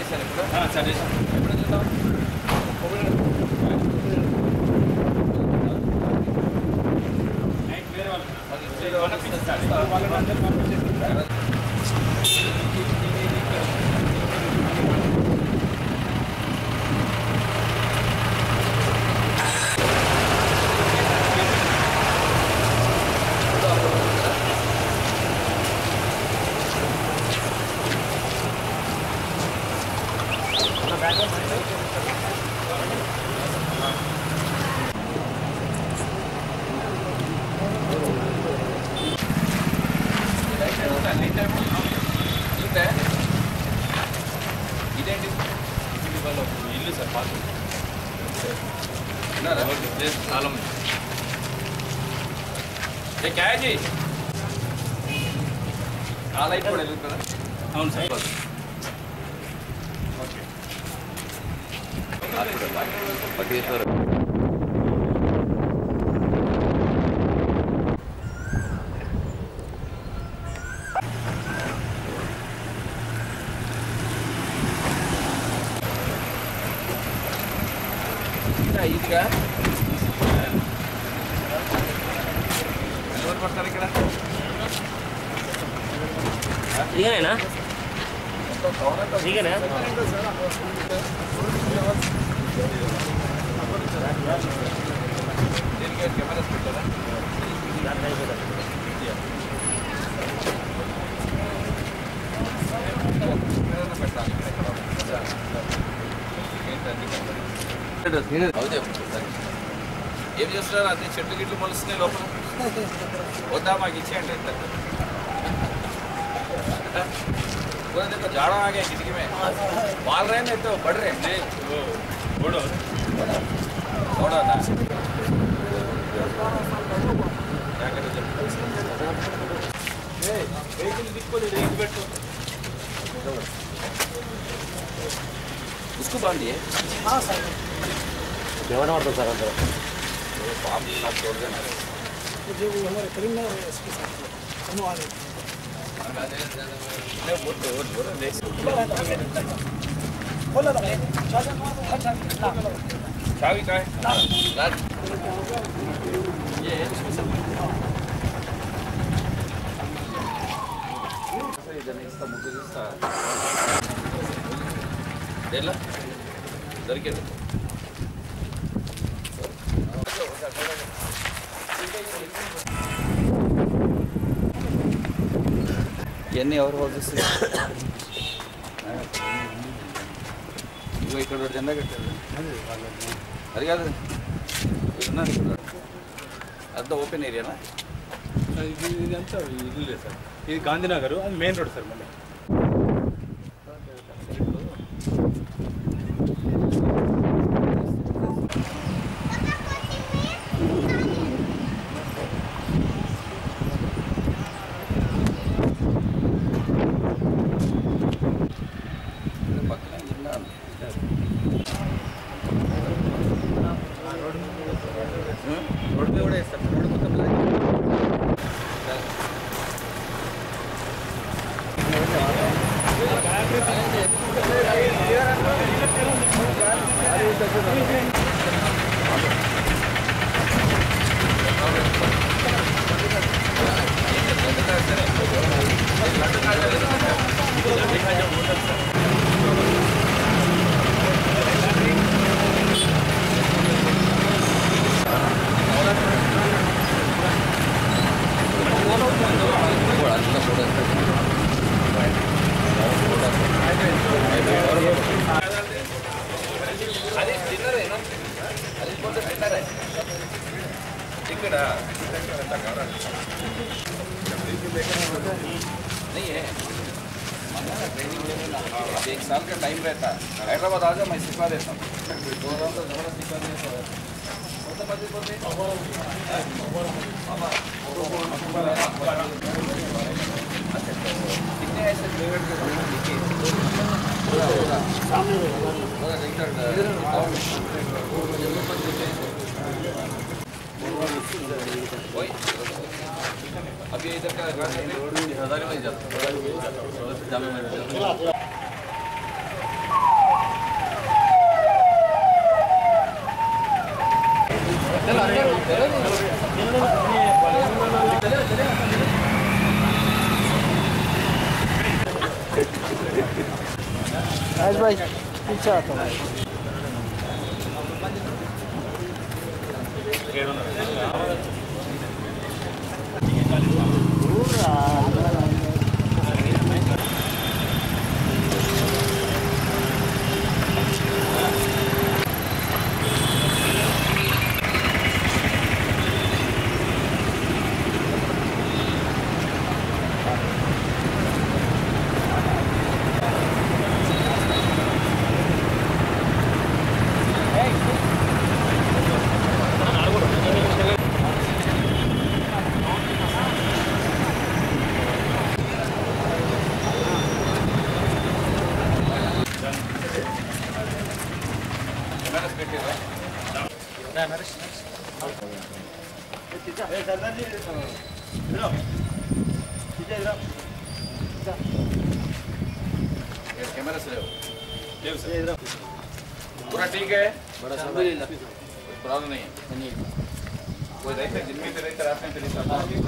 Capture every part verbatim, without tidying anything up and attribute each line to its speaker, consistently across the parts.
Speaker 1: చేశాను ఇప్పుడు సరే ఎప్పుడు చూద్దాం ఇదేంటి ఇల్లు సార్ పార్క్ చాలా మంది క్యాజీ ఆ లైట్ కూడా వెళ్తుందా అవును సార్ ఓకే ఇదిగా ఎవరు పడతారు ఇక్కడ
Speaker 2: ఇదేనా ఇదేనా
Speaker 1: దీనికి కెమెరాస్ పెట్టారా ఏం చేస్తున్నారు అన్ని చెట్లు గిట్లు మొలుస్తున్నాయి లోపల వద్దా మాకు ఇచ్చేయండి पूरा देखो जाड़ा आ गया खिड़की में बाल रहे नहीं तो बढ़ रहे हैं थोड़ा थोड़ा ना क्या करें जब उसको बांध दिए
Speaker 2: हाँ सर केवल और तो सर अंदर
Speaker 1: पाम साथ छोड़ देना
Speaker 3: जो हमारे करीमनगर है इसके साथ दोनों आ गए
Speaker 1: चावी का है ये देला दरके ఇవన్నీ ఎవరు వదిలిస్తారు ఇగో ఇక్కడ జెండా కట్టారు అది కాదు ఉన్నారు ఇక్కడ అంతా ఓపెన్ ఏరియానా
Speaker 4: ఇది ఇదంతా ఇల్లు లేదు సార్ ఇది గాంధీనగర్ అది మెయిన్ రోడ్ సార్ మళ్ళీ
Speaker 1: రోడ్ మీద కూడా వేస్తారు రోడ్ మొత్తం అది తిన్నరే అది కొంచెం తిన్నరే ఇక్కడ नहीं है ट्रेनिंग लेना एक साल का टाइम रहता है हैदराबाद आ जाओ मैं सिखा देता हूँ दो हज़ार तो ज़्यादा सिखा देता हूँ कितने ऐसे प्राइवेट के कोई अभी इधर का हज़ार में जाता है
Speaker 3: राज भाई पीछे आता हूँ
Speaker 1: कैमरा से पूरा ठीक है, बड़ा प्रॉब्लम नहीं है। कोई रहते दिन में रहते रात में चली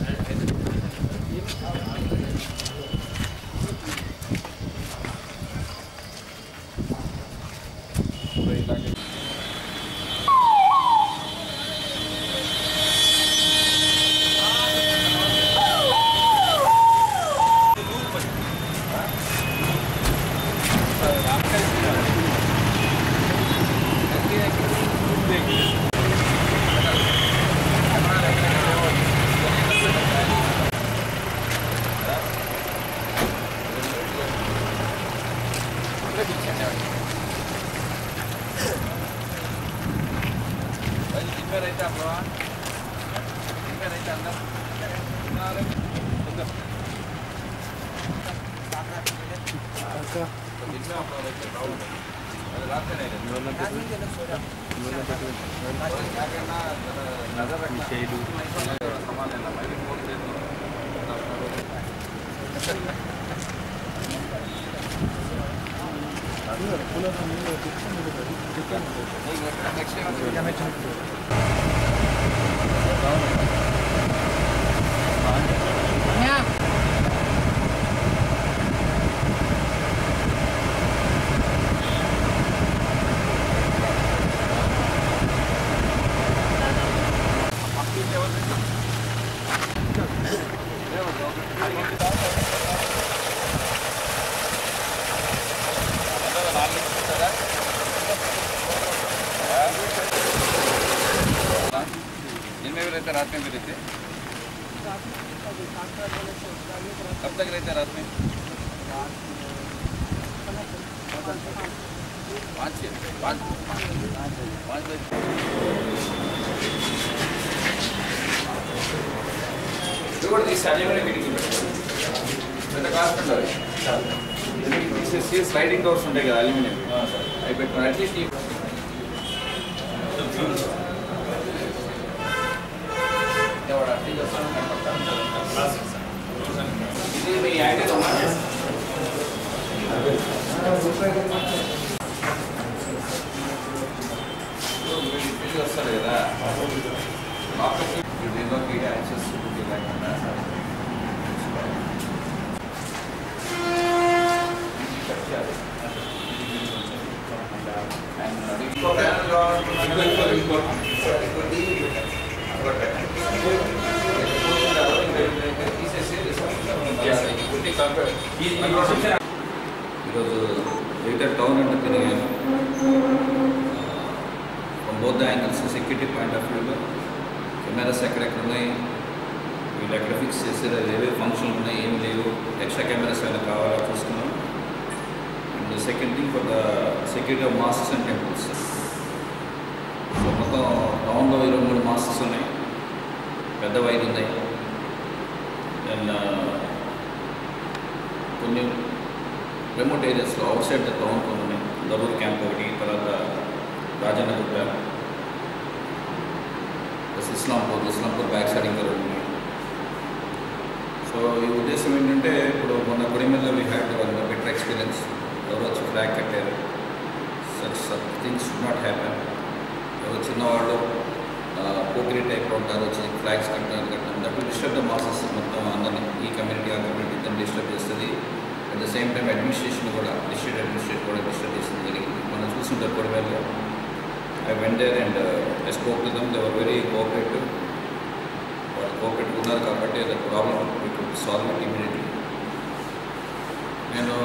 Speaker 1: रहता है रहता अंदर रात में नहीं नजर रखना सामान लेना मैं भी फोन दे दूँ दिन में भी रहते रात में भी रहते कब तक रहते रात में पाँच छः पाँच पाँच बजे కూడా తీసి అల్యూమినియం మీటింగ్ పెద్ద కాస్ట్ ఉంటుంది తీసేసి స్లైడింగ్ డోర్స్ ఉంటాయి కదా అల్యూమినియం అవి పెట్టుకుని అట్లీస్ట్ ఇది మీ ఐడియా వస్తారు కదా దీనిలోకి యాక్సెస్ లేకుండా ఈరోజు గ్రేటర్ టౌన్ అంటే తిరిగాను from both the angles security point of వ్యూలో కెమెరాస్ ఎక్కడెక్కడ ఉన్నాయి వీళ్ళు ఎక్కడ ఫిక్స్ చేసారు అది ఏవే ఫంక్షన్లు ఉన్నాయి ఏం లేవు ఎక్స్ట్రా కెమెరాస్ ఏమైనా కావాలో చూస్తున్నాం and second thing for the security of mosques and temples so మొత్తం టౌన్లో ఇరవై మూడు మాస్క్స్ ఉన్నాయి పెద్దవి ఐదు ఉన్నాయి అండ్ కొన్ని రిమోట్ ఏరియాస్లో అవుట్ సైడ్ ద టౌన్ కొన్ని ఉన్నాయి దరూర్ క్యాంప్ ఒకటి తర్వాత Rajanna Gutta plus Islampur Islampur back side ఇంకా రెండు ఉన్నాయి సో ఈ ఉద్దేశం ఏంటంటే ఇప్పుడు మొన్న కొడిమెల్లో వీ హ్యాడ్ బెటర్ ఎక్స్పీరియన్స్ ఎవరు వచ్చి ఫ్లాగ్ కట్టారు such such things should not happen ఎవరు చిన్నవాళ్ళు పోకిరీ టైప్లో ఉంటారు వచ్చి ఫ్లాగ్స్ కట్టారు కట్టడం that will disturb the masses మొత్తం అందరినీ ఈ కమ్యూనిటీ ఆ కమ్యూనిటీ దాన్ని డిస్టర్బ్ చేస్తుంది at the same time administration కూడా డిస్ట్రిక్ట్ అడ్మినిస్ట్రేషన్ కూడా డిస్టర్బ్ చేసింది జరిగింది. మనం చూస్తుంటారు కొడిమేరలో. I went there and I spoke to them. They were very cooperative. వాళ్ళు కోఆపరేటివ్ ఉన్నారు కాబట్టి అది problem we could solve it immediately. నేను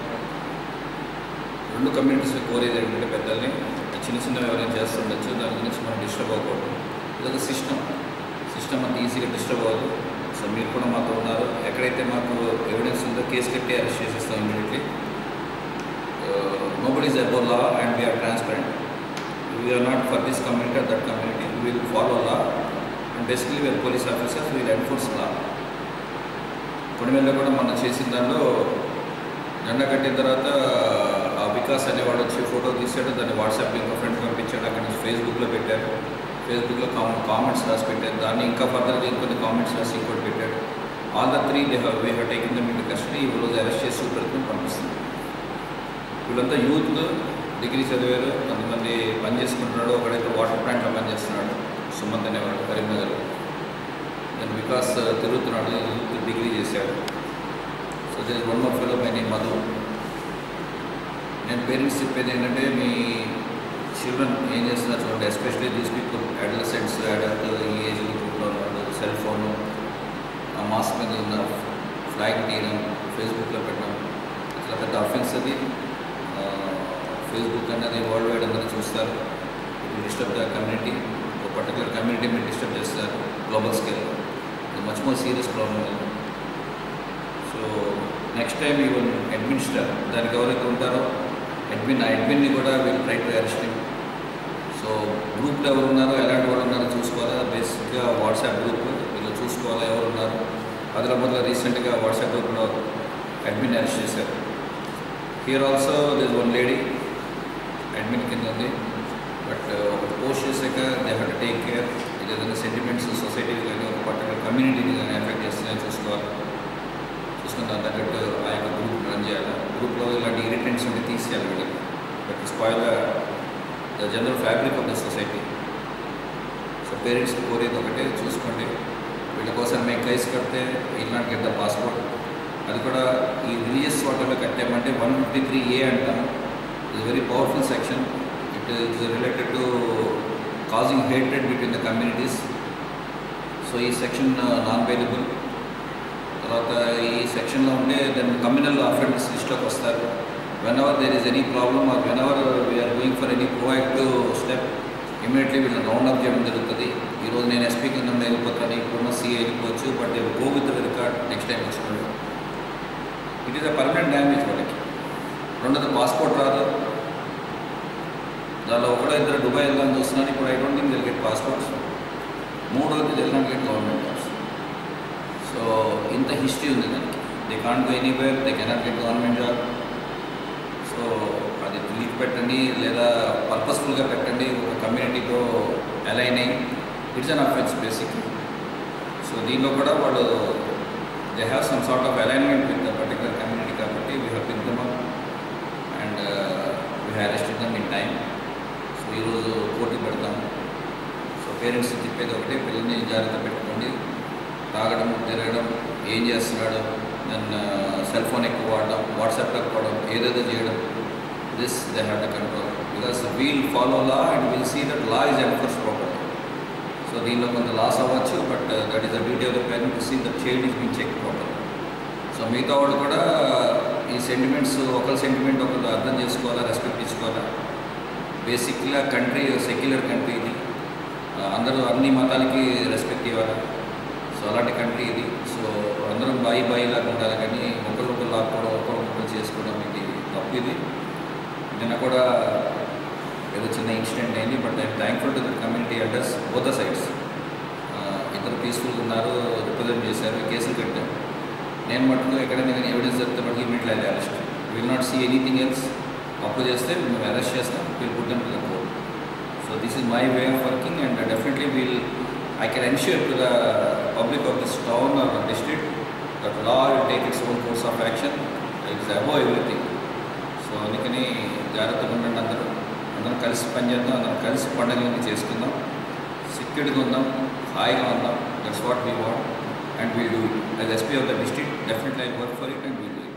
Speaker 1: రెండు కమ్యూనిటీస్ కోరేది ఏంటంటే పెద్దల్ని చిన్న చిన్నవి ఎవరైనా చేస్తుండొచ్చు, దాని గురించి మనం డిస్టర్బ్ అవ్వకూడదు. ఇదొక సిస్టమ్ సిస్టమ్ అంత ఈజీగా డిస్టర్బ్ అవ్వదు. సో మీరు కూడా మాతో ఉన్నారు. ఎక్కడైతే మాకు ఎవిడెన్స్ ఉందో కేసు కట్టి అరెస్ట్ చేసేస్తాం immediately. Nobody is above law and we're transparent. We're not for this community or that community. We will follow law and basically we're police officers. We'll enforce law. కొడిమేరలో కూడా మనం చేసిన దానిలో జెండా కట్టిన తర్వాత ఆ వికాస్ అనేవాడు వచ్చి ఫోటో తీసాడు, దాన్ని వాట్సాప్ ఇంకో ఫ్రెండ్ పంపించాడు, అక్కడ నుంచి ఫేస్బుక్లో పెట్టారు. ఫేస్బుక్లో కామ కామెంట్స్ రాసి పెట్టారు, దాన్ని ఇంకా ఫర్దర్గా ఇంకొన్ని కామెంట్స్ రాసి ఇంకోటి పెట్టాడు. All the three they have we have taken them into custody. ఈ రోజు అరెస్ట్ చేసి పెట్టుకుని పంపిస్తుంది. వీళ్ళంతా యూత్, డిగ్రీ చదివారు, కొంతమంది పని చేసుకుంటున్నాడు. ఒకడైతే వాటర్ ప్లాంట్లో పనిచేస్తున్నాడు, సుమంత్ అనేవాడు కరీంనగర్. నేను వికాస్ తిరుగుతున్నాడు, యూత్ డిగ్రీ చేశాడు. So this one more fellow by name Madhu. నేను పేరెంట్స్ చెప్పేది ఏంటంటే మీ చిల్డ్రన్ ఏం చేస్తున్నారు చూడండి. Especially these people adolescents, adult ఈ ఏజ్ గ్రూప్లో ఉన్నాడు. సెల్ ఫోను, ఆ మాస్క్ మీద ఉన్న ఫ్లాగ్ తీయడం, ఫేస్బుక్లో పెట్టడం, ఇట్లా పెద్ద అఫెన్స్ అది. ఫేస్బుక్ అనేది వరల్డ్ వైడ్ అందరూ చూస్తారు. డిస్టర్బ్ ద కమ్యూనిటీ, ఒక పర్టికులర్ కమ్యూనిటీ మీరు డిస్టర్బ్ చేస్తారు గ్లోబల్ స్కేల్. ఇది మచ్ మోర్ సీరియస్ ప్రాబ్లం అది. So next time even administer దానికి ఎవరైతే ఉంటారో అడ్మిన్, ఆ అడ్మిన్ని కూడా వీళ్ళు ట్రై టు అరెస్ట్. సో గ్రూప్లో ఎవరు ఉన్నారో, ఎలాంటి వాళ్ళు ఉన్నారో చూసుకోవాలా. బేసిక్గా వాట్సాప్ గ్రూప్ వీళ్ళు చూసుకోవాలా ఎవరు ఉన్నారు. ఆదిలాబాద్లో రీసెంట్గా వాట్సాప్ గ్రూప్లో అడ్మిన్ అరెస్ట్ చేశారు. Here also this one lady admin కింద ఉంది. బట్ ఒకటి పోస్ట్ చేశాక they have to take care. ఇది ఏదైనా సెంటిమెంట్స్ సొసైటీకి కానీ ఒక పర్టికులర్ కమ్యూనిటీని కానీ ఎఫెక్ట్ చేస్తున్నాయని చూసుకోవాలి. చూసుకుని దాని తగ్గట్టు ఆ యొక్క గ్రూప్ రన్ చేయాలి. గ్రూప్లో ఇలాంటి ఇరిటెంట్స్ ఉంటే తీసేయాలి వీళ్ళకి. But spoil the general fabric of the society. So parents కోరేది ఒకటే, చూసుకోండి వీళ్ళ కోసం మేము కేసు కడితే ఇలాంటి గెట్ ద పాస్పోర్ట్. అది కూడా ఈ రిలీజియస్ వాటర్లో కట్టామంటే వన్ ఫిఫ్టీ త్రీ ఏ అంటాం. It's very powerful section. It is related to causing hatred between the communities. So ఈ సెక్షన్ నాన్ బెయిలబుల్. తర్వాత ఈ సెక్షన్లో ఉంటే దాన్ని కమ్యూనల్ అఫెన్స్ లిస్ట్లోకి వస్తారు. When ever there is any problem or when ever we're going for any proactive step immediately వీళ్ళని round up చేయడం జరుగుతుంది. ఈరోజు నేను ఎస్పీ కింద వెళ్ళిపోతాను, ఇప్పుడున్న సీఏ వెళ్ళిపోవచ్చు, but they go with the record next time వచ్చినప్పుడు. It is a permanent damage వాళ్ళకి. రెండోది పాస్పోర్ట్ రాదు. దానిలో ఒకటో ఇద్దరు దుబాయ్ వెళ్ళాలని చూస్తున్నాను. ఇప్పుడు I don't think they'll get passports. మూడోది they'll not get government jobs. So ఇంత హిస్టరీ ఉంది దానికి. They can't go anywhere, they cannot get government job. So అది లీక్ పెట్టండి లేదా పర్పస్ఫుల్గా పెట్టండి, ఒక కమ్యూనిటీతో అలైన్ అయ్యి it's an offence basic. So దీనిలో కూడా వాళ్ళు they have some sort of alignment with the particular community కాబట్టి we have pick them up and we have arrested them in time. So ఈరోజు కోర్టుకి పెడతాము. సో పేరెంట్స్ చెప్పేది ఒకటే, పిల్లల్ని జాగ్రత్త పెట్టుకోండి. తాగడం, తిరగడం, ఏం చేస్తున్నాడు, దెన్ సెల్ ఫోన్ ఎక్కువ వాడడం, వాట్సాప్ ఎక్కువడం, ఏదేదో చేయడం, this they have to control. Because we'll follow law and will see that law is enforce properly. So దీనిలో కొంత లాస్ అవ్వచ్చు, but that is the duty of the parent to see the child is been check properly. So మిగతా వాళ్ళు కూడా ఈ sentiments, ఒకరి sentiment ఒకరు అర్థం చేసుకోవాలా, రెస్పెక్ట్ ఇచ్చుకోవాలా. బేసిక్గా కంట్రీ సెక్యులర్ కంట్రీ ఇది. అందరూ అన్ని మతాలకి రెస్పెక్ట్ ఇవ్వాలి. సో అలాంటి కంట్రీ ఇది. సో అందరం బాయి బాయి లాగా ఉండాలి, కానీ ఒకరికొకరు లాక్కోవడం, ఒకరికొకరు చేసుకోవడం ఇది తప్పు. ఇది నిన్న కూడా ఏదో చిన్న ఇన్సిడెంట్ అయింది, but I'm thankful to the community address both the sides. ఇద్దరు పీస్ఫుల్గా ఉన్నారు, రిప్రజెంట్ చేశారు, కేసులు కట్టాం. నేను మటుకు ఎక్కడైనా కానీ ఎవిడెన్స్ చెప్తే మటుకు immediately arrest. Will not see anything else. అప్పు చేస్తే మేము అరెస్ట్ చేస్తాం, will put them to the court. So this is my way of working and definitely will I can ensure to the public of this town or district that law will take its own course of action. It is above everything. So అందుకని జాగ్రత్తగా ఉండండి. అందరూ అందరం కలిసి పనిచేద్దాం, అందరం కలిసి పండుగలన్నీ చేసుకుందాం, సెక్యూర్డ్గా ఉందాం, హాయిగా ఉందాం. That's what we want and we'll do it. As SP of the district definitely I work for it and we'll do it.